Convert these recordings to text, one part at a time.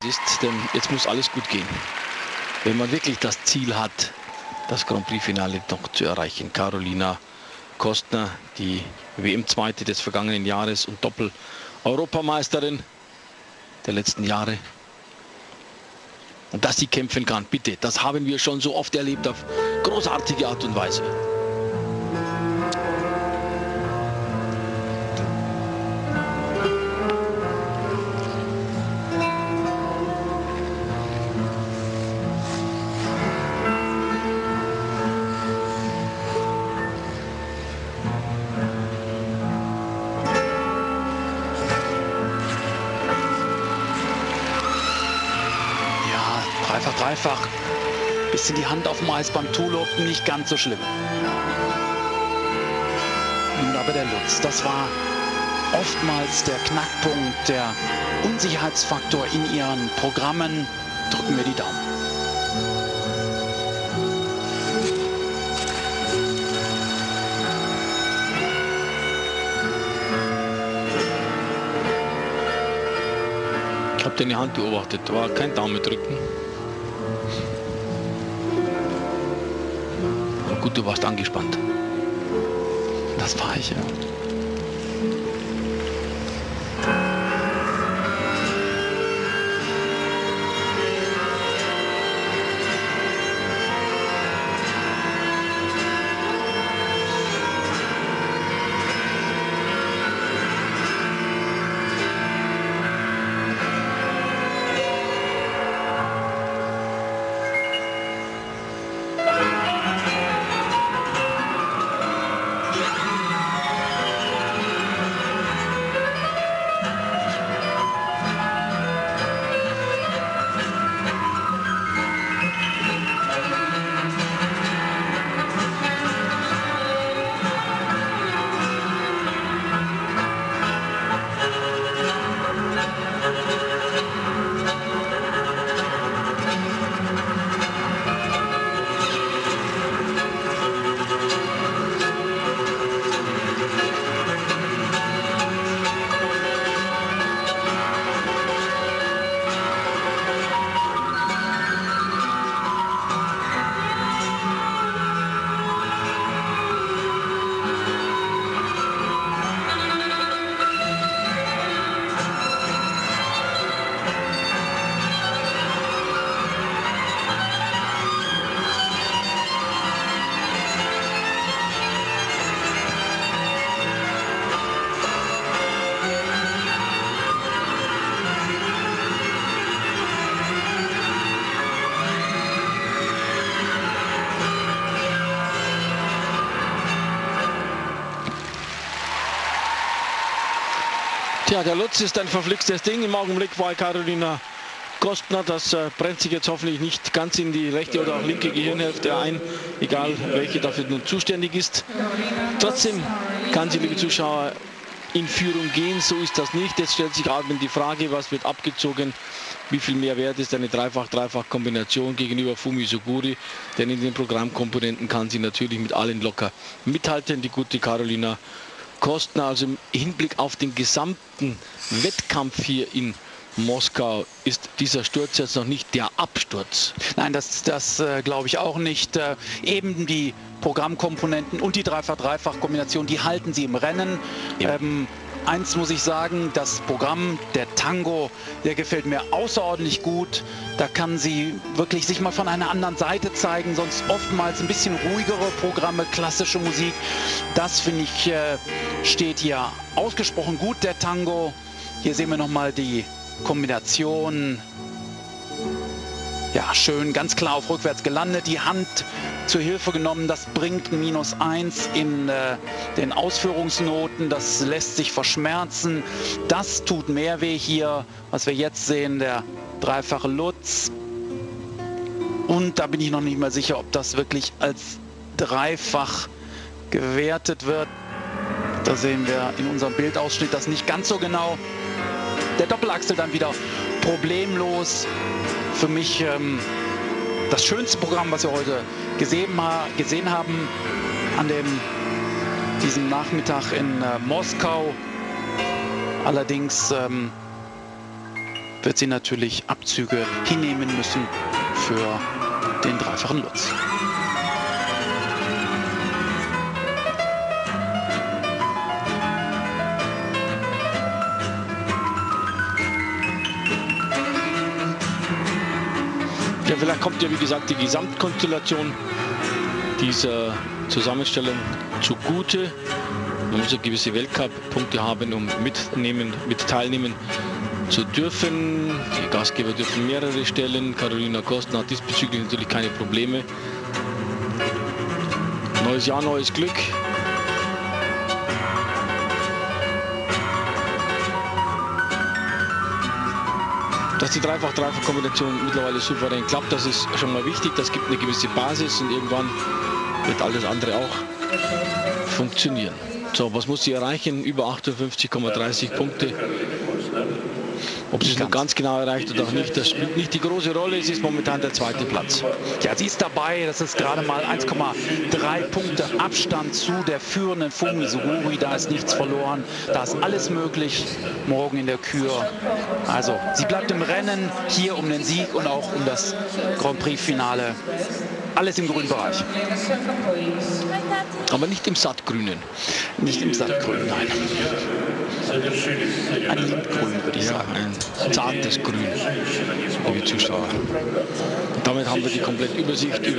ist, denn jetzt muss alles gut gehen. Wenn man wirklich das Ziel hat, das Grand Prix-Finale noch zu erreichen. Carolina Kostner, die WM-Zweite des vergangenen Jahres und Doppel-Europameisterin der letzten Jahre. Und dass sie kämpfen kann, bitte, das haben wir schon so oft erlebt auf großartige Art und Weise. Dreifach, bisschen die Hand auf dem Eis beim Tulop, nicht ganz so schlimm. Nun aber der Lutz, das war oftmals der Knackpunkt, der Unsicherheitsfaktor in ihren Programmen. Drücken wir die Daumen. Ich habe deine Hand beobachtet, war kein Daumen drücken. Gut, du warst angespannt. Das war ich, ja. Tja, der Lutz ist ein verflixtes Ding im Augenblick bei Carolina Kostner. Das brennt sich jetzt hoffentlich nicht ganz in die rechte oder auch linke Gehirnhälfte ein, egal welche dafür nun zuständig ist. Trotzdem kann sie, liebe Zuschauer, in Führung gehen. So ist das nicht. Jetzt stellt sich Armin die Frage, was wird abgezogen? Wie viel mehr wert ist eine Dreifach-Dreifach-Kombination gegenüber Fumi Suguri? Denn in den Programmkomponenten kann sie natürlich mit allen locker mithalten, die gute Carolina Kostner. Also im Hinblick auf den gesamten Wettkampf hier in Moskau ist dieser Sturz jetzt noch nicht der Absturz. Nein, das glaube ich auch nicht. Eben die Programmkomponenten und die Dreifach-Dreifach-Kombination, die halten sie im Rennen. Ja. Eins muss ich sagen, das Programm, der Tango, der gefällt mir außerordentlich gut. Da kann sie wirklich sich mal von einer anderen Seite zeigen, sonst oftmals ein bisschen ruhigere Programme, klassische Musik. Das, finde ich, steht hier ausgesprochen gut, der Tango. Hier sehen wir nochmal die Kombination. Ja, schön, ganz klar auf rückwärts gelandet, die Hand zur Hilfe genommen. Das bringt ein -1 in den Ausführungsnoten. Das lässt sich verschmerzen. Das tut mehr weh hier, was wir jetzt sehen, der dreifache Lutz. Und da bin ich noch nicht mal sicher, ob das wirklich als dreifach gewertet wird. Da sehen wir in unserem Bildausschnitt das nicht ganz so genau. Der Doppelachsel dann wieder problemlos. Für mich das schönste Programm, was wir heute gesehen haben an diesem Nachmittag in Moskau. Allerdings wird sie natürlich Abzüge hinnehmen müssen für den dreifachen Lutz. Ja, vielleicht kommt ja, wie gesagt, die Gesamtkonstellation dieser Zusammenstellung zugute. Man muss ja gewisse Weltcup-Punkte haben, um mit teilnehmen zu dürfen. Die Gastgeber dürfen mehrere stellen. Carolina Kostner hat diesbezüglich natürlich keine Probleme. Neues Jahr, neues Glück. Dass die Dreifach-Dreifach-Kombination mittlerweile souverän klappt, das ist schon mal wichtig. Das gibt eine gewisse Basis und irgendwann wird alles andere auch funktionieren. So, was muss sie erreichen? Über 58,30 Punkte. Ob sie es noch ganz genau erreicht oder auch nicht, das spielt nicht die große Rolle. Es ist momentan der zweite Platz. Ja, sie ist dabei. Das ist gerade mal 1,3 Punkte Abstand zu der führenden Fumi Suguri. Da ist nichts verloren. Da ist alles möglich morgen in der Kür. Also, sie bleibt im Rennen hier um den Sieg und auch um das Grand Prix-Finale. Alles im grünen Bereich. Aber nicht im sattgrünen. Nicht im sattgrünen, nein. Ein Lindgrün, würde ich sagen. Ein zartes Grün, liebe Zuschauer. Und damit haben wir die komplette Übersicht über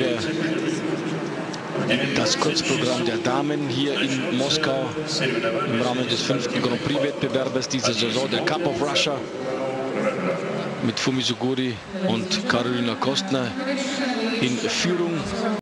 das Kurzprogramm der Damen hier in Moskau im Rahmen des 5. Grand Prix-Wettbewerbes dieser Saison, der Cup of Russia, mit Fumi Suguri und Carolina Kostner in Führung.